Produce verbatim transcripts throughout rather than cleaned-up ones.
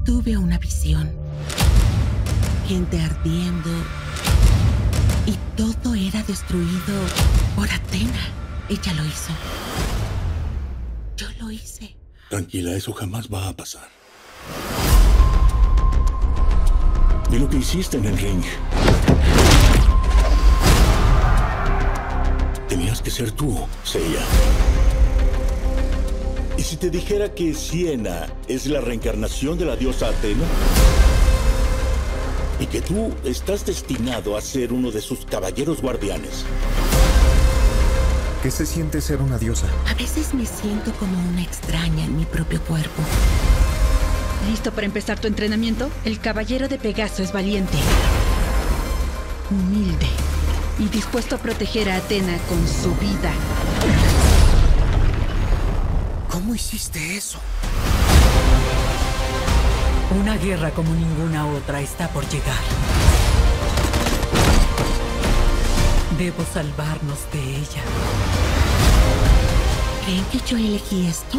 Tuve una visión. Gente ardiendo. Y todo era destruido por Athena. Ella lo hizo. Yo lo hice. Tranquila, eso jamás va a pasar. Vi lo que hiciste en el ring. Tenías que ser tú, Seiya. ¿Y si te dijera que Siena es la reencarnación de la diosa Athena? Y que tú estás destinado a ser uno de sus caballeros guardianes. ¿Qué se siente ser una diosa? A veces me siento como una extraña en mi propio cuerpo. ¿Listo para empezar tu entrenamiento? El caballero de Pegaso es valiente, humilde y dispuesto a proteger a Athena con su vida. ¿Cómo hiciste eso? Una guerra como ninguna otra está por llegar. Debo salvarnos de ella. ¿Creen que yo elegí esto?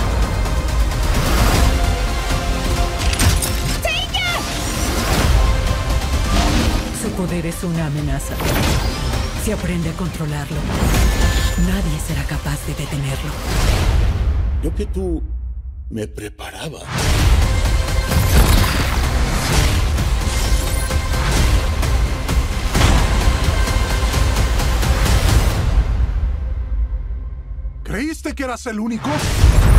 Su poder es una amenaza. Si aprende a controlarlo, nadie será capaz de detenerlo. Yo que tú me preparaba. ¿Creíste que eras el único?